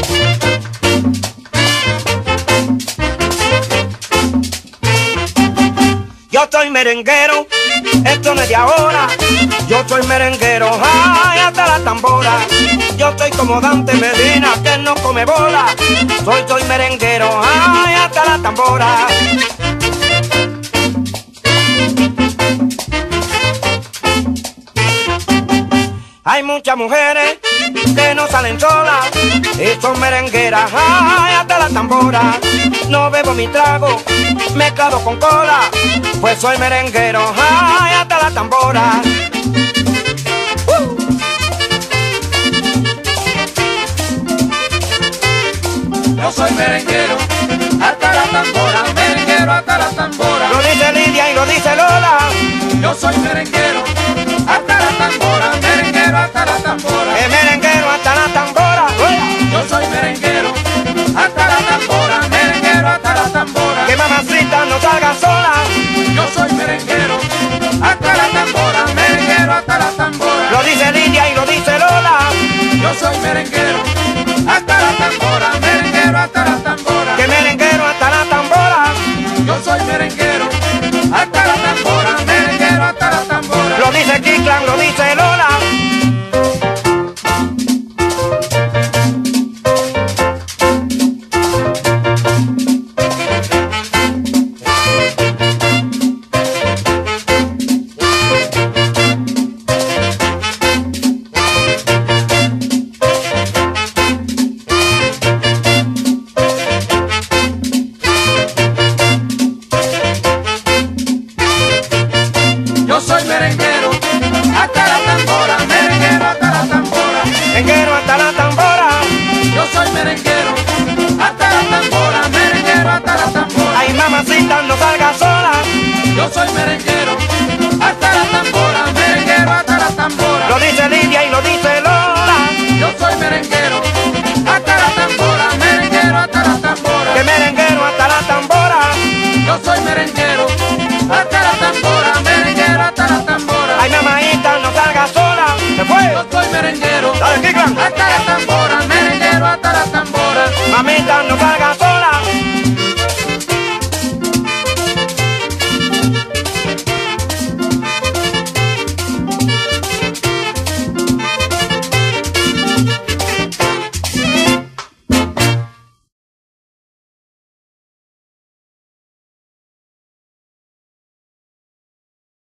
Yo soy merenguero, esto no es de ahora. Yo soy merenguero, ay, hasta la tambora. Yo soy como Dante Medina, que no come bola. Soy merenguero, ay, hasta la tambora. Hay muchas mujeres que no salen solas y son merengueras, ay, hasta la tambora. No bebo mi trago mezclado con cola, pues soy merenguero, ay, hasta la tambora. Yo soy merenguero, hasta la tambora, merenguero hasta la tambora. Lo dice Lidia y lo dice Lola. Yo soy merenguero, hasta la tambora, merenguero hasta la tambora. El merenguero hasta la tambora. Yo soy merenguero, hasta la tambora, merenguero hasta la tambora. Que mamacita no salga sola. Yo soy merenguero, hasta la tambora, merenguero hasta la tambora. Lo dice Lidia y lo dice Lola. Yo soy merenguero, hasta la tambora, merenguero hasta la tambora. Que merenguero hasta la tambora. Yo soy merenguero, hasta la tambora, merenguero hasta la tambora. Lo dice Kiklan, lo dice Lola. Yo soy merenguero, hasta la tambora, merenguero hasta la tambora. Merenguero hasta la tambora. Yo soy merenguero, hasta la tambora, merenguero hasta la tambora. Ay, mamacita no salga sola. Yo soy merenguero.